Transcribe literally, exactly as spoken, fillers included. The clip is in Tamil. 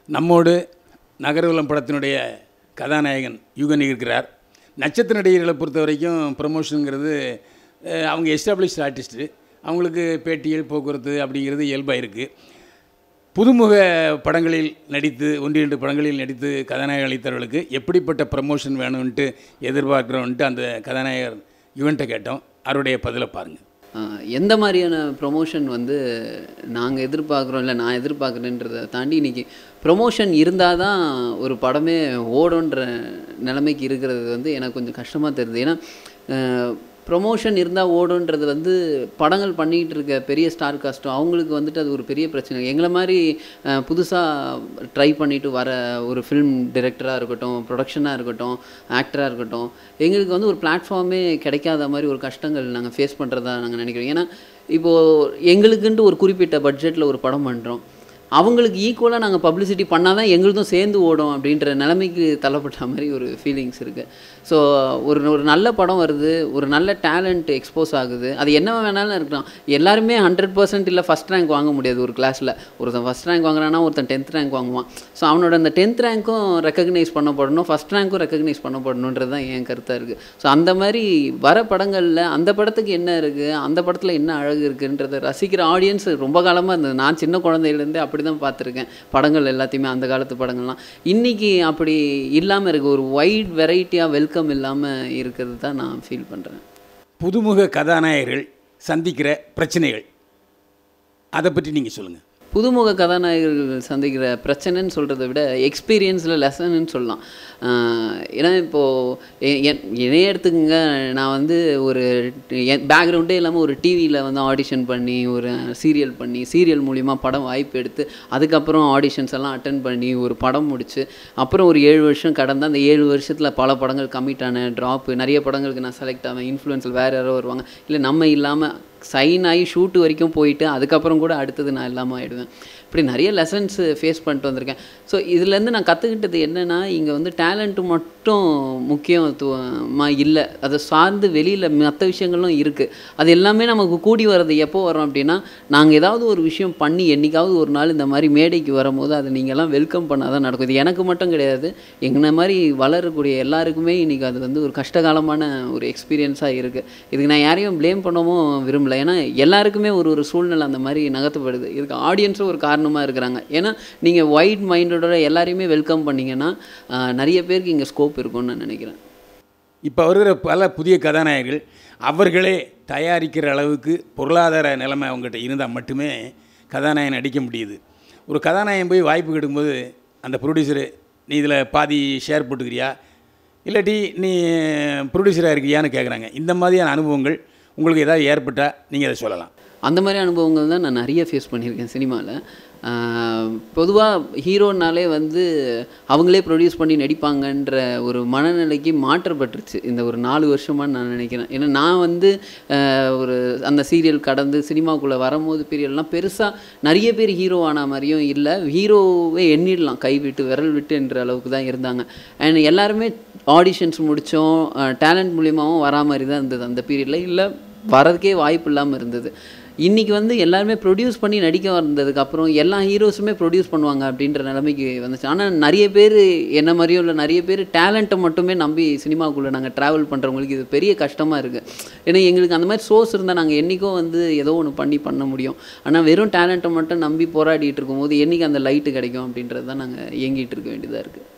நம்மோடு நகர்வலம் படத்தினுடைய கதாநாயகன் யுகன் இருக்கிறார். நட்சத்திர நடிகர்களை பொறுத்த வரைக்கும் ப்ரமோஷனுங்கிறது அவங்க எஸ்டாப்ளிஷ்ட் ஆர்டிஸ்ட்டு, அவங்களுக்கு பேட்டியல் போக்குவரத்து அப்படிங்கிறது இயல்பாக இருக்குது. புதுமுக படங்களில் நடித்து ஒன்று இரண்டு படங்களில் நடித்து கதாநாயகன் அளித்தவர்களுக்கு எப்படிப்பட்ட ப்ரமோஷன் வேணும்ன்ட்டு எதிர்பார்க்குறோன்ட்டு அந்த கதாநாயகர் யுவன்கிட்ட கேட்டோம். அவருடைய பதிலை பாருங்கள். எந்த மாதிரியான ப்ரொமோஷன் வந்து நாங்கள் எதிர்பார்க்குறோம் இல்லை நான் எதிர்பார்க்குறேன்றதை தாண்டி இன்றைக்கி ப்ரொமோஷன் இருந்தால் தான் ஒரு படமே ஓடுன்ற நிலைமைக்கு இருக்கிறது வந்து எனக்கு கொஞ்சம் கஷ்டமாக தெரியுது. ஏன்னா ப்ரொமோஷன் இருந்தால் ஓடுன்றது வந்து படங்கள் பண்ணிகிட்டு இருக்க பெரிய ஸ்டார் காஸ்ட்டும் அவங்களுக்கு வந்துட்டு அது ஒரு பெரிய பிரச்சனை. எங்களை மாதிரி புதுசாக ட்ரை பண்ணிவிட்டு வர ஒரு ஃபிலிம் டைரக்டராக இருக்கட்டும், ப்ரொடக்ஷனாக இருக்கட்டும், ஆக்டராக இருக்கட்டும், எங்களுக்கு வந்து ஒரு பிளாட்ஃபார்மே கிடைக்காத மாதிரி ஒரு கஷ்டங்கள் நாங்கள் ஃபேஸ் பண்ணுறதா நாங்கள் நினைக்கிறோம். ஏன்னா இப்போது எங்களுக்குன்ட்டு ஒரு குறிப்பிட்ட பட்ஜெட்டில் ஒரு படம் பண்ணுறோம், அவங்களுக்கு ஈக்குவலாக நாங்கள் பப்ளிசிட்டி பண்ணால் தான் எங்களுக்கும் சேர்ந்து ஓடும் அப்படின்ற நிலைமைக்கு தள்ளப்பட்ட மாதிரி ஒரு ஃபீலிங்ஸ் இருக்குது. ஸோ ஒரு ஒரு நல்ல படம் வருது, ஒரு நல்ல டேலண்ட் எக்ஸ்போஸ் ஆகுது, அது என்ன வேணாலும் இருக்கலாம். எல்லாருமே ஹண்ட்ரட் பர்சன்ட் இல்லை ஃபஸ்ட் ரேங்க் வாங்க முடியாது. ஒரு கிளாஸில் ஒருத்தன் ஃபஸ்ட் ரேங்க் வாங்குறான்னா ஒருத்தன் டென்த் ரேங்க் வாங்குவான். ஸோ அவனோட அந்த டென்த் ரேங்க்கும் ரெக்கக்னைஸ் பண்ணப்படணும், ஃபஸ்ட் ரேங்க்கும் ரெக்கக்னைஸ் பண்ணப்படணுன்றது தான் என் கருத்தாக இருக்குது. ஸோ அந்த மாதிரி வர படங்களில் அந்த படத்துக்கு என்ன இருக்குது, அந்த படத்தில் என்ன அழகு இருக்குன்றதை ரசிக்கிற ஆடியன்ஸ் ரொம்ப காலமாக இருந்தது. நான் சின்ன குழந்தையிலேருந்தே அப்படி தான் பார்த்துருக்கேன் படங்கள் எல்லாத்தையுமே, அந்த காலத்து படங்கள்லாம். இன்றைக்கி அப்படி இல்லாமல் இருக்குது, ஒரு வைட் வெரைட்டியாக வெல்கம் இல்லாமல் இருக்கிறது தான் நான் ஃபீல் பண்ணுறேன். புதுமுக கதாநாயகர்கள் சந்திக்கிற பிரச்சனைகள் அதை பற்றி நீங்கள் சொல்லுங்கள். புதுமுக கதாநாயகர்கள் சந்திக்கிற பிரச்சனைன்னு சொல்கிறத விட எக்ஸ்பீரியன்ஸில் லெசன்னு சொல்லலாம். ஏன்னா இப்போது என்னையே எடுத்துக்கங்க, நான் வந்து ஒரு பேக்ரவுண்டே இல்லாமல் ஒரு டிவியில் வந்து ஆடிஷன் பண்ணி ஒரு சீரியல் பண்ணி சீரியல் மூலிமா படம் வாய்ப்பு எடுத்து அதுக்கப்புறம் ஆடிஷன்ஸ் எல்லாம் அட்டன் பண்ணி ஒரு படம் முடித்து அப்புறம் ஒரு ஏழு வருஷம் கடந்து அந்த ஏழு வருஷத்தில் பல படங்கள் கமிட் ஆன ட்ராப்பு, நிறைய படங்களுக்கு நான் செலக்ட் ஆவேன், இன்ஃப்ளூயன்ஸில் வேறு யாரோ வருவாங்க, இல்லை நம்ம இல்லாமல் சைன் ஆகி ஷூட்டு வரைக்கும் போயிட்டு அதுக்கப்புறம் கூட அடுத்தது நான் இல்லாமல் ஆகிடுவேன். இப்படி நிறைய லெசன்ஸு ஃபேஸ் பண்ணிட்டு வந்திருக்கேன். ஸோ இதுலேருந்து நான் கற்றுக்கிட்டது என்னென்னா, இங்கே வந்து டேலண்ட்டு மட்டும் முக்கியத்துவமாக இல்லை, அதை சார்ந்து வெளியில் மற்ற விஷயங்களும் இருக்குது. அது எல்லாமே நமக்கு கூடி வர்றது எப்போ வரோம் அப்படின்னா, நாங்கள் ஏதாவது ஒரு விஷயம் பண்ணி என்றைக்காவது ஒரு நாள் இந்த மாதிரி மேடைக்கு வரும்போது அதை நீங்கள்லாம் வெல்கம் பண்ணால் தான் நடக்கும். இது எனக்கு மட்டும் கிடையாது, எங்களை மாதிரி வளரக்கூடிய எல்லாருக்குமே இன்றைக்கி அது வந்து ஒரு கஷ்டகாலமான ஒரு எக்ஸ்பீரியன்ஸாக இருக்குது. இதுக்கு நான் யாரையும் ப்ளேம் பண்ணவும் விரும்பலை. ஏன்னா எல்லாருக்குமே ஒரு ஒரு சூழ்நிலை அந்த மாதிரி நகர்த்தப்படுது. இதுக்கு ஆடியன்ஸும் ஒரு காரணமாக இருக்கிறாங்க. ஏன்னா நீங்கள் வைட் மைண்டோட எல்லாரையுமே வெல்கம் பண்ணிங்கன்னா நிறைய பேருக்கு இங்கே ஸ்கோப் இருக்கும்னு நான் நினைக்கிறேன். இப்போ வருகிற பல புதிய கதாநாயகர்கள் அவர்களே தயாரிக்கிற அளவுக்கு பொருளாதார நிலைமை அவங்ககிட்ட இருந்தால் மட்டுமே கதாநாயகன் நடிக்க முடியுது. ஒரு கதாநாயகன் போய் வாய்ப்பு கிடைக்கும்போது அந்த ப்ரொடியூசரு, நீ இதில் பாதி ஷேர் போட்டுக்கிறியா, இல்லாட்டி நீ ப்ரொடியூசராக இருக்கிறியான்னு கேட்குறாங்க. இந்த மாதிரியான அனுபவங்கள் உங்களுக்கு ஏதாவது ஏற்பட்டால் நீங்கள் அதை சொல்லலாம். அந்த மாதிரி அனுபவங்கள் தான் நான் நிறைய ஃபேஸ் பண்ணியிருக்கேன் சினிமாவில். பொதுவாக ஹீரோனாலே வந்து அவங்களே ப்ரொடியூஸ் பண்ணி நடிப்பாங்கன்ற ஒரு மனநிலைக்கு மாற்றப்பட்டுருச்சு இந்த ஒரு நாலு வருஷமாக நான் நினைக்கிறேன். ஏன்னா நான் வந்து ஒரு அந்த சீரியல் கடந்து சினிமாவுக்குள்ளே வரும்போது பீரியட்லாம் பெருசாக நிறைய பேர் ஹீரோ ஆன மாதிரியும் இல்லை, ஹீரோவே எண்ணிடலாம் கை விட்டு விரல் விட்டு என்ற அளவுக்கு தான் இருந்தாங்க. அண்ட் எல்லாருமே ஆடிஷன்ஸ் முடித்தோம், டேலண்ட் மூலியமாகவும் வரா மாதிரி தான் இருந்தது அந்த பீரியடில், இல்லை வரதுக்கே வாய்ப்பு இல்லாமல் இருந்தது. இன்றைக்கி வந்து எல்லாருமே ப்ரொடியூஸ் பண்ணி நடிக்க வந்ததுக்கப்புறம் எல்லா ஹீரோஸுமே ப்ரொடியூஸ் பண்ணுவாங்க அப்படின்ற நிலைமைக்கு வந்துச்சு. ஆனால் நிறைய பேர் என்ன மாதிரியும் இல்லை, நிறைய பேர் டேலண்ட்டை மட்டுமே நம்பி சினிமாவுக்குள்ளே நாங்கள் ட்ராவல் பண்ணுறவங்களுக்கு இது பெரிய கஷ்டமாக இருக்குது. ஏன்னா எங்களுக்கு அந்த மாதிரி சோர்ஸ் இருந்தால் நாங்கள் என்றைக்கும் வந்து ஏதோ ஒன்று பண்ணி பண்ண முடியும். ஆனால் வெறும் டேலண்ட்டை மட்டும் நம்பி போராடிட்டு இருக்கும்போது என்றைக்கு அந்த லைட்டு கிடைக்கும் அப்படின்றது தான் நாங்கள் இயங்கிட்டு இருக்க வேண்டியதாக இருக்குது.